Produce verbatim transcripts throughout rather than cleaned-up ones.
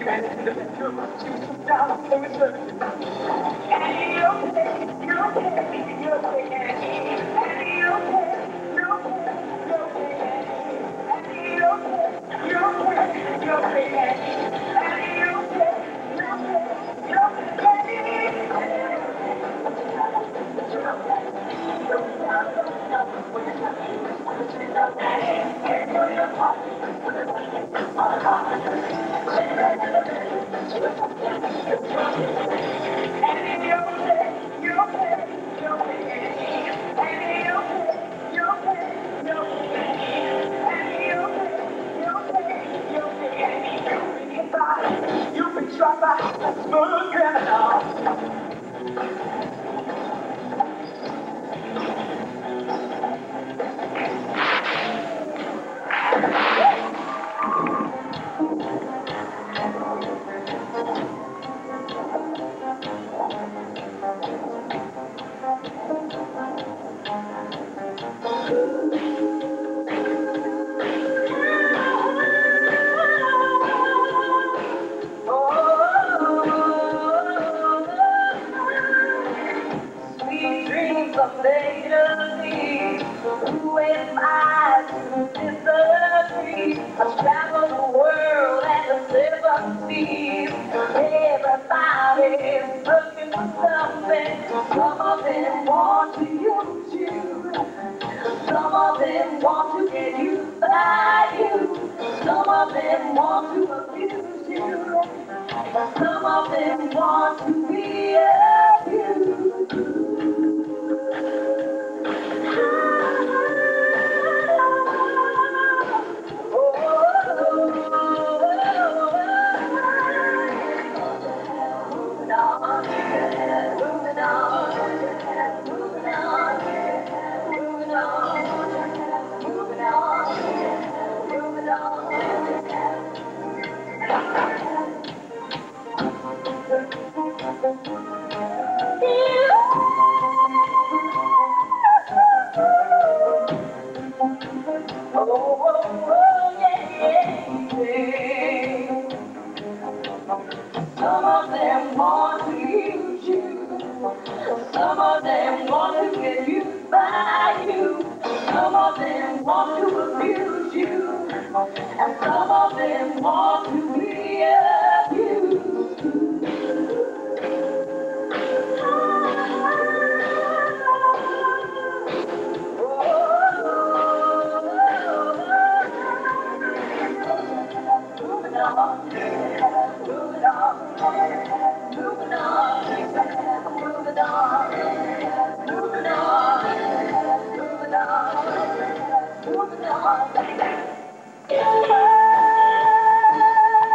Sweet dreams of fantasy, with eyes to disagree. I've traveled the world and the seven seas. Everybody's looking for something. Some of them want to use you. Some of them want to get used by you. Some of them want to abuse you. Some of them want to be abused. Some of them want to use you. Some of them want to get used by you. Some of them want to abuse you. And some of them want to be abused. Moving on, moving on, moving on, moving on, moving on, moving on, moving on.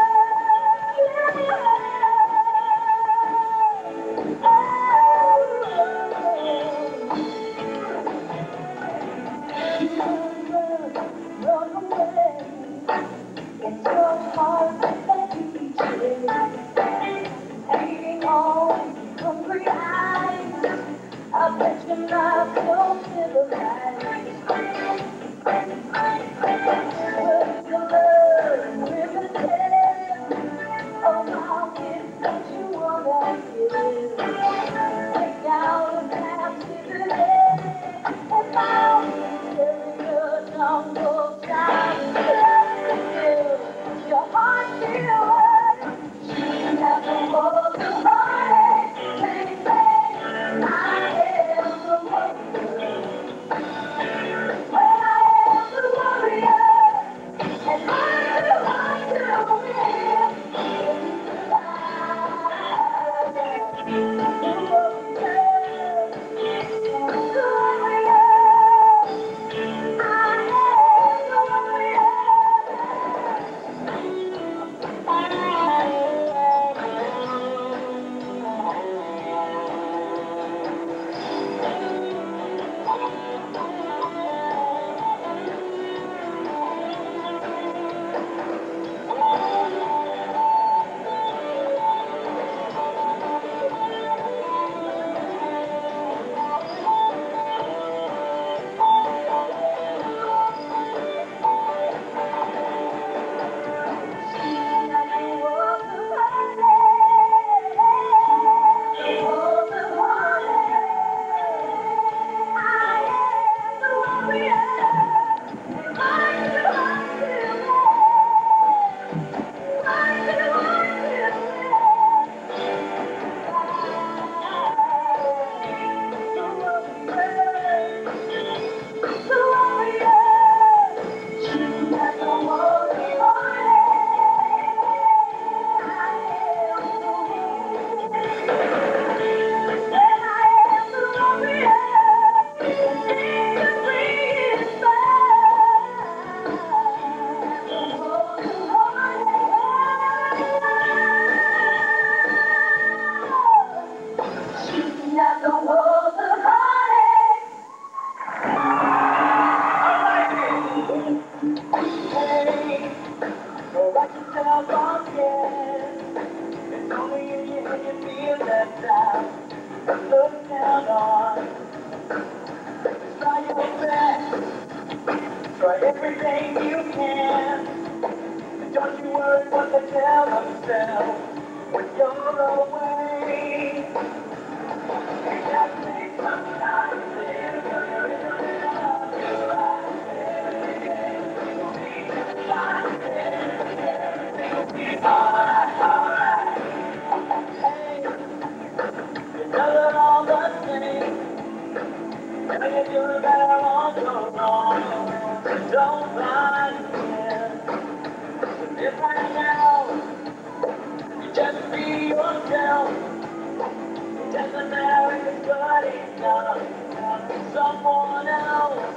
tell themselves when you're away. It just takes some time to live your love, your eyes, every day. Each time, everything will be alright, alright. Hey, it doesn't all the same. When you're doing better on your own, don't mind it. If right now, you just be yourself. It doesn't matter if it's good enough. Someone else.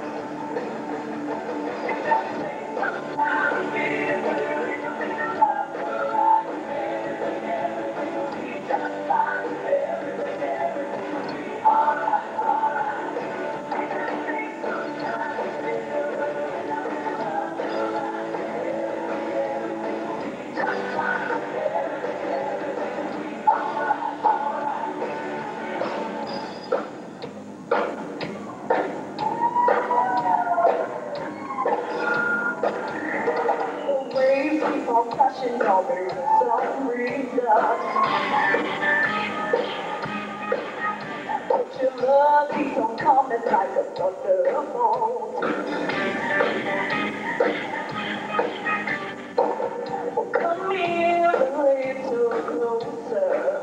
It just takes some time to get where you feel love. Everything, everything will be just fine. Everything, everything will be alright, alright. It just takes some time to feel where you feel love. Everything will be just fine. Everything, everything will be alright, alright. The waves keep on crashing on me for some reason. But your love keeps on coming like a thunderbolt. Come here a little closer,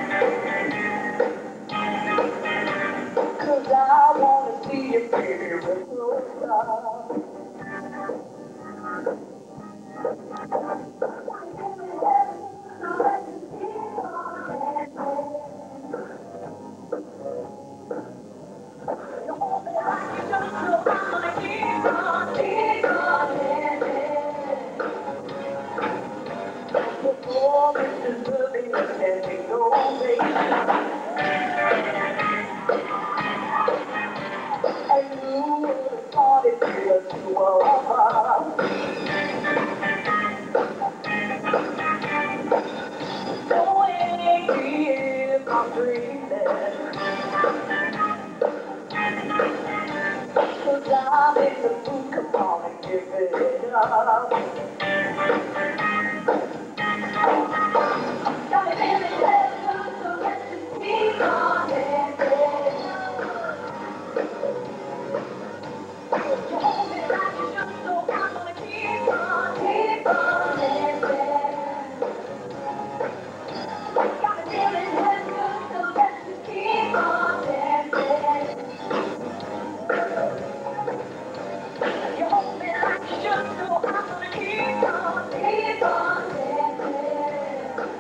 'cause I wanna see you, baby, real closer. You hold me like you just know I'm gonna keep on, keep on, yeah. Before this is really a standing ovation. And who would have thought it was two of us? So if I'm dreaming, 'cause I'm in the mood, come on and give it up. Got me feeling good, so let's just keep on dancing. You hold me like you should, so I'm gonna keep on, keep on dancing. Got me feeling good, so let's just keep on dancing. You hold me like you should, so I'm gonna keep on, keep on dancing.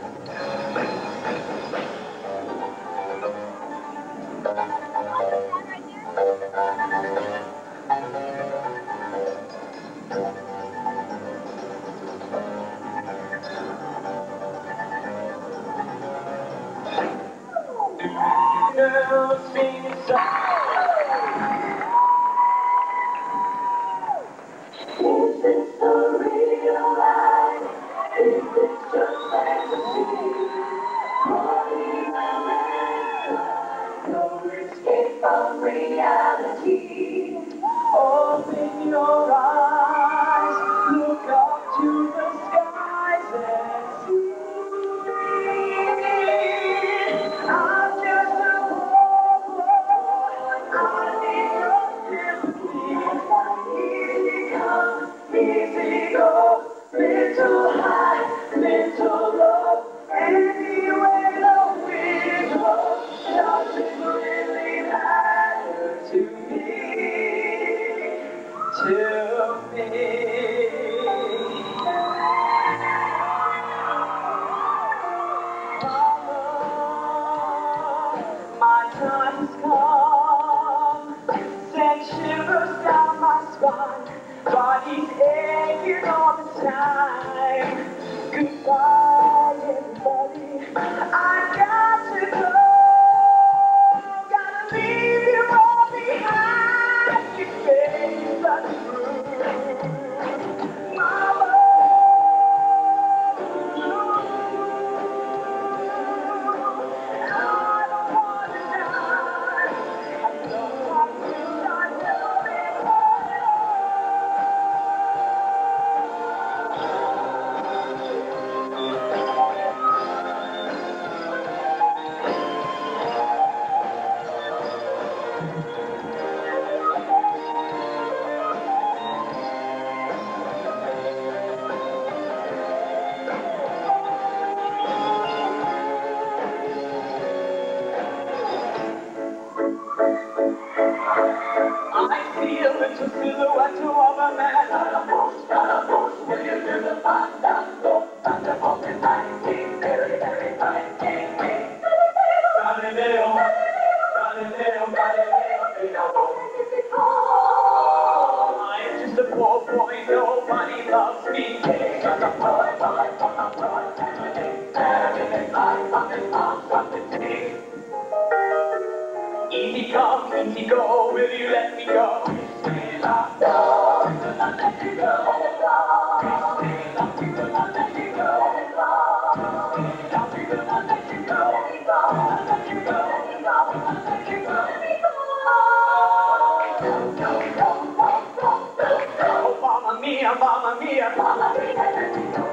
Girls sing a song. Is this the real life? Is this just fantasy? Running around, no escape from reality. Open your eyes, look up to the skies and see. I'm just a poor boy, I need your sympathy. Easy come, easy go, little high, little low. Anyway the wind blows, doesn't really matter to me, to me. My time has come, send shivers down my spine, body's aching all the time. Goodbye, everybody, I got to go, gotta leave you all behind. You face the truth, my I see a little silhouette of a man. Scaramouche, Scaramouche, will you do the fandango? Thunderbolt and lightning, very, very frightening me. Galileo, Galileo, Galileo, Galileo. I'm just a poor boy, nobody loves me. Just a boy, boy, boy, boy, family. Everything lies on his arms from the day. Easy come, easy go, will you let me go? Stay locked down, we will not let you go. Stay locked, we will not let you go. Stay locked, we will not let you go. We will not let you go. We will not let you go. Oh, mamma mia, mamma mia, mamma mia.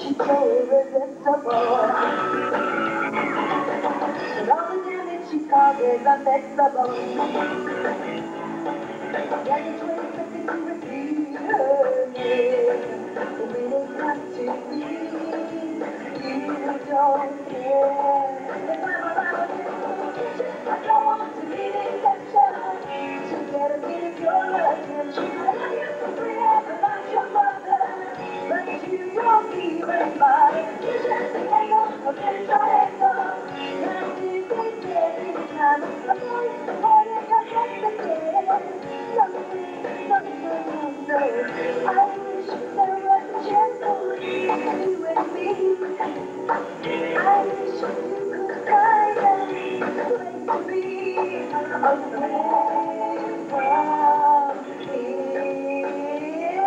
she's so irresistible. But all the damage she causes unfixable. Yeah, the twins that they can repeat her name. But when it comes to me, you don't care. If I'm around you, I don't want to be the exception. So get a bit of your attention. I love you for free, I'm your mother. But you don't even bother. You're just the angle of this triangle. Now this is every time. I'm going to hold it, you're just a kid. No, no, no, no, no. I wish there was a chance for you and me. I wish you could find a place to be away from here.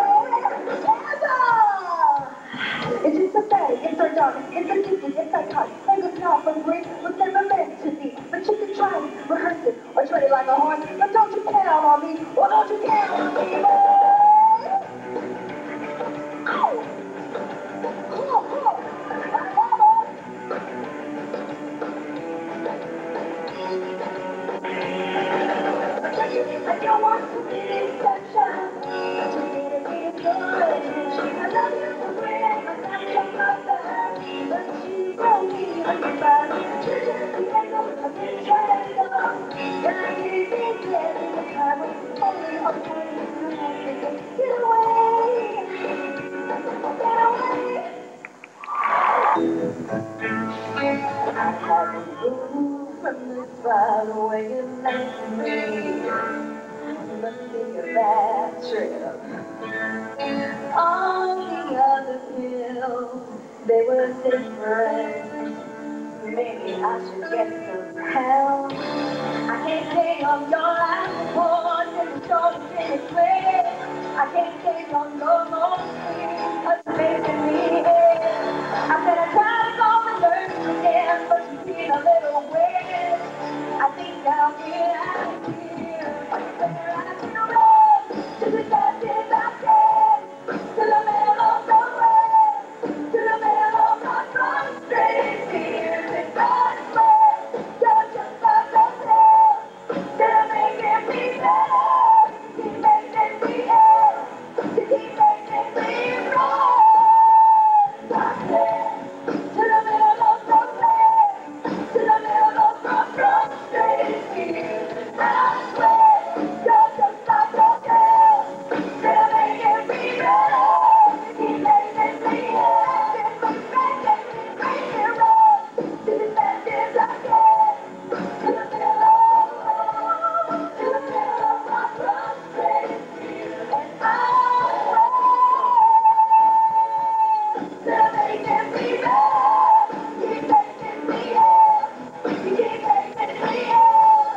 It's just pathetic, it's sardonic, it's addictive, it's psychotic. Like a snob from great was never meant to be. But you can try it, rehearse it, or tread it like a horse. But don't you count on me, or don't you count on me, boy. Ow! Oh, oh. I don't want to be the exception. But you need a bit of your attention. I love you for free, I'm not your mother. But you don't even bother. You're just the angle of this triangle. And it is getting the time of only a point to make. Get away, get away. I haven't moved from the spot where you left me. But think of that trip. All the other pills, they were different. Maybe I should get some help. I can't stay on your life support and the story didn't quit. I can't stay on your emotions, cause making me ill. I said I tried to call the nurse again, but she's been a little weird. I think I'll get out of here. Where I can run to the depths I can, to the middle of the way, to the middle of my frustrated fears and God's way. You're just like a pill, they're making me better, keep making me ill, you keep making me wrong. I said, to the middle of the way, to the middle of my frustrated fears and God's way. You're just like a pill, they're making me better, keep making me ill, keep making me, making me wrong. To the best I can. To the middle of, to the middle of my frustrated fears and I swear, they're making me mad, keep making me ill, you keep making me ill.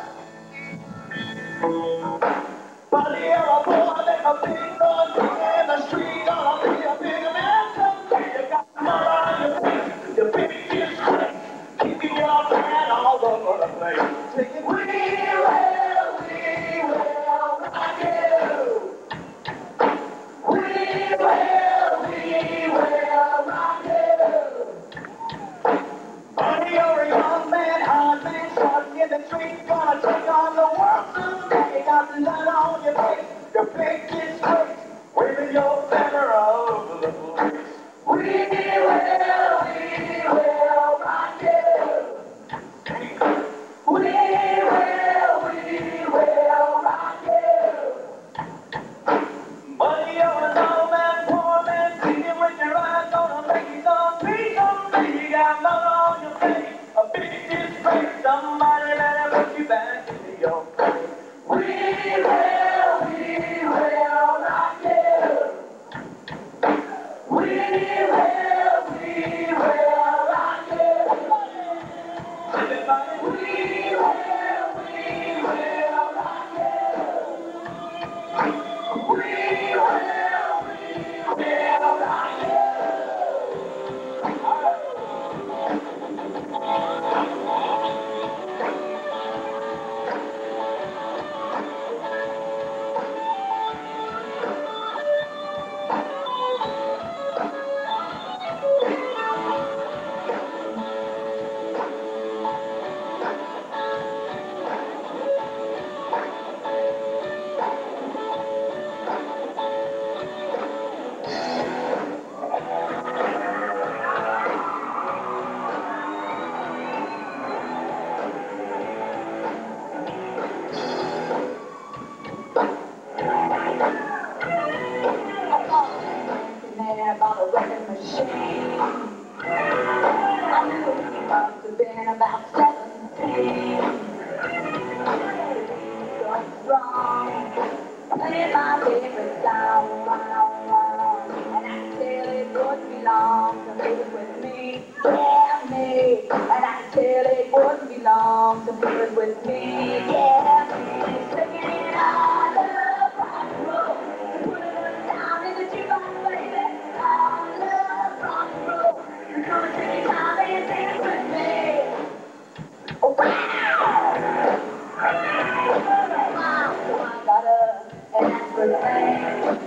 But you're a boy, make a big noise in the street, gonna be a big man someday. You got mud on your feet, your big is great, keeping your hand all over the place. Singing, we will, we will rock you. We will, we will rock you. been about seventeen. What's wrong? Playing my favorite song, and I can tell it wouldn't be long to live with me, yeah me. And I can tell it wouldn't be long to live with me, yeah me. Singing I love rock and roll, put it down in the jukebox, baby. I love rock and roll, come and take your time and dance with me. Oh wow! So I got up and asked for the thing.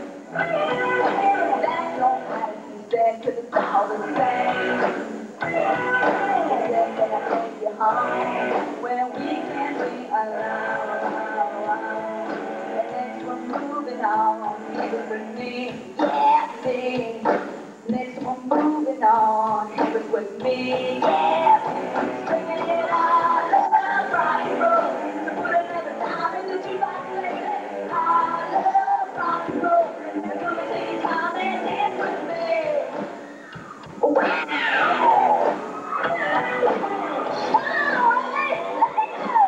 That don't matter, he said, 'cause it's all the same. He said that I'll take you home when we can't be alone. And next we're moving on, heaven with me, yeah me. Next we're moving on, heaven with me, yeah me. Singing it all, love rock and roll. So put another time in the jukebox, baby. I love rock and roll. And come and take your time and dance with me. Wow! Wow, let's go!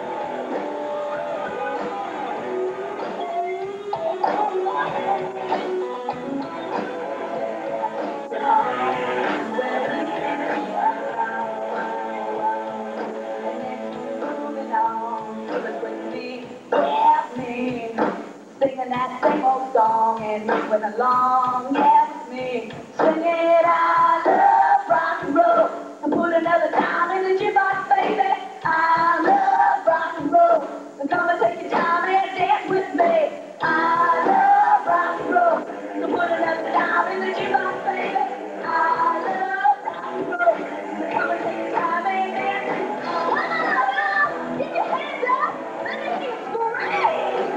Singing that same old song and moving along, yeah, with me. Singing I love rock and roll, and put another dime in the jukebox, baby. I love rock and roll, and come and take your time and dance with me. I love rock and roll, so put another dime in the jukebox, baby. I love rock and roll, so come and take your time and dance. Come on, now, get your hands up, let me hear you scream.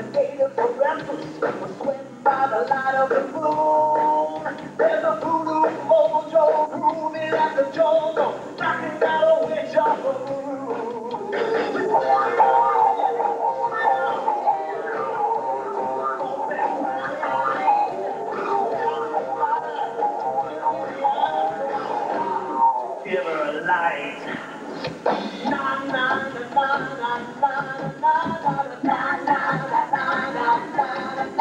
Investigators were restless, were swept by the light of the moon. There's a voodoo mojo grooving at the jungle, knocking out a witch off the roof. Give her a light. Na na na na na na na na na na na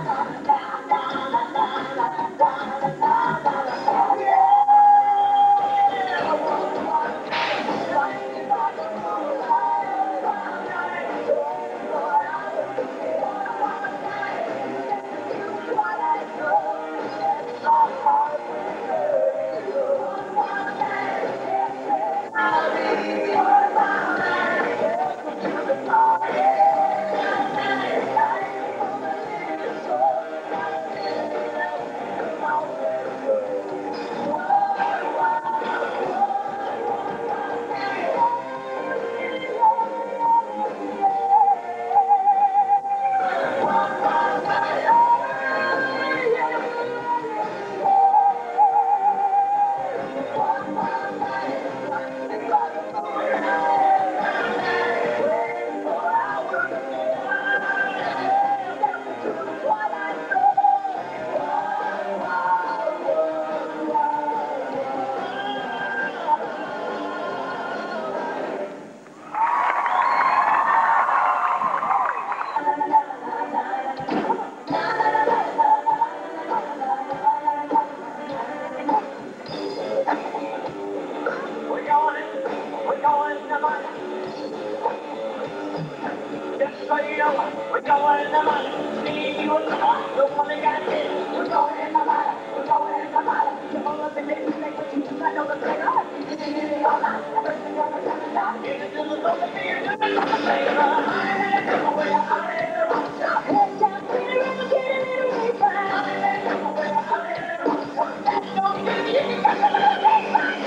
We're going in the mud. Me, you, and the mud. The one that got hit. We're going in the mud. We're going in the mud. You all up in there, you make what you do. I know the thing. You did it all night. Everything gonna turn out. Get it to the soul of me. You do it all the same. I'm in the come away. I'm in the wrong shop. Head down, get it in, get it in, way back. I'm in the come away. I'm in the wrong shop. That's no good. You can get it in, way back.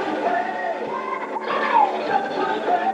Just one way.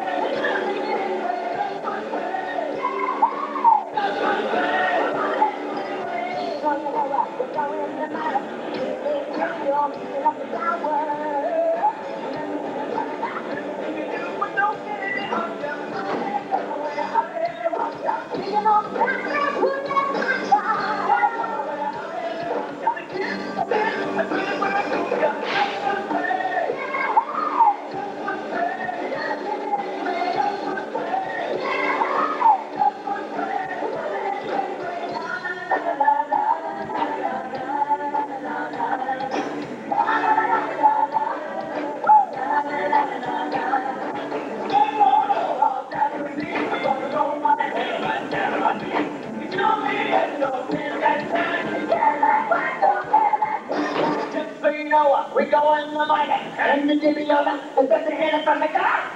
We go in the mine and the Dibiona and get the hand from the car.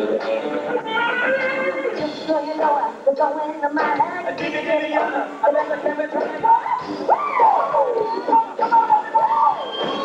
Just so you know, we go in the mine and the Dibiona and then the Dibiona from the car.